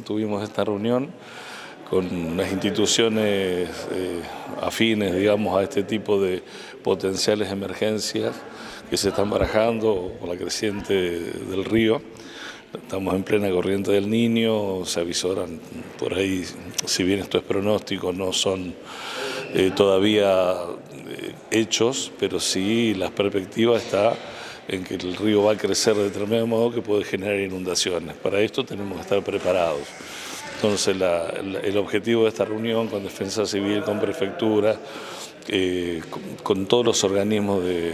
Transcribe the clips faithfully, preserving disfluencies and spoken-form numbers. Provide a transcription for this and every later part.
tuvimos esta reunión con las instituciones eh, afines, digamos, a este tipo de potenciales emergencias que se están barajando por la creciente del río. Estamos en plena corriente del Niño, se avisoran por ahí, si bien estos pronósticos no son eh, todavía eh, hechos, pero sí la perspectiva está en que el río va a crecer de determinado modo que puede generar inundaciones. Para esto tenemos que estar preparados. Entonces la, la, el objetivo de esta reunión con Defensa Civil, con Prefectura, eh, con, con todos los organismos de,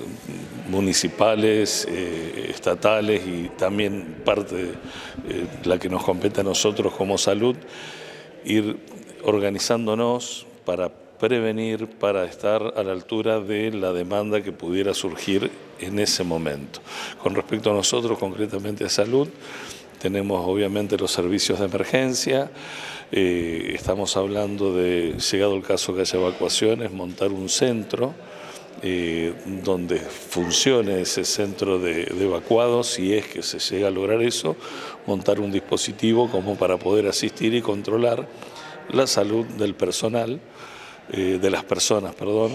municipales, eh, estatales y también parte de eh, la que nos compete a nosotros como salud, ir organizándonos para prevenir, para estar a la altura de la demanda que pudiera surgir en ese momento. Con respecto a nosotros, concretamente a salud, tenemos obviamente los servicios de emergencia, eh, estamos hablando de, llegado el caso que haya evacuaciones, montar un centro eh, donde funcione ese centro de, de evacuados, si es que se llega a lograr eso, montar un dispositivo como para poder asistir y controlar la salud del personal, eh, de las personas, perdón,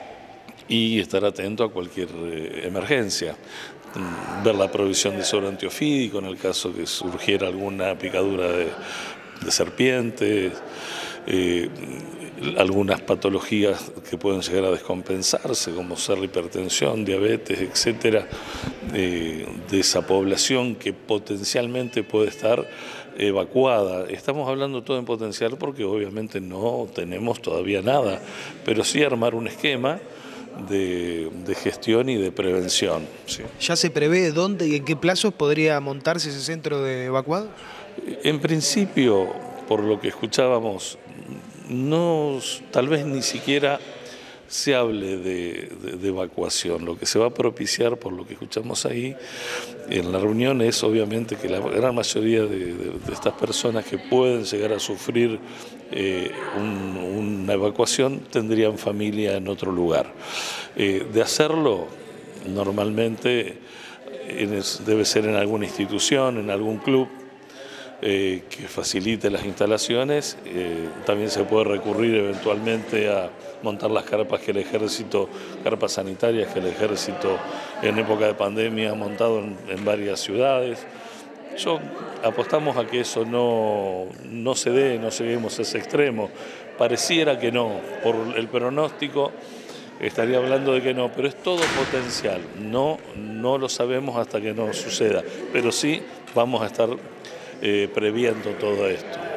y estar atento a cualquier eh, emergencia. Ver la provisión de suero antiofídico en el caso que surgiera alguna picadura de, de serpientes, eh, algunas patologías que pueden llegar a descompensarse, como ser la hipertensión, diabetes, etcétera, eh, de esa población que potencialmente puede estar evacuada. Estamos hablando todo en potencial porque obviamente no tenemos todavía nada, pero sí armar un esquema De, de gestión y de prevención. Sí. ¿Ya se prevé dónde y en qué plazos podría montarse ese centro de evacuados? En principio, por lo que escuchábamos, no, tal vez ni siquiera se hable de, de, de evacuación. Lo que se va a propiciar, por lo que escuchamos ahí en la reunión, es obviamente que la gran mayoría de, de, de estas personas que pueden llegar a sufrir eh, un, una evacuación tendrían familia en otro lugar. Eh, de hacerlo, normalmente en, debe ser en alguna institución, en algún club, Eh, que facilite las instalaciones. Eh, también se puede recurrir eventualmente a montar las carpas que el ejército, carpas sanitarias que el ejército en época de pandemia ha montado en, en varias ciudades. Yo apostamos a que eso no, no se dé, no lleguemos a ese extremo. Pareciera que no, por el pronóstico estaría hablando de que no, pero es todo potencial. No, no lo sabemos hasta que no suceda, pero sí vamos a estar Eh, previendo todo esto.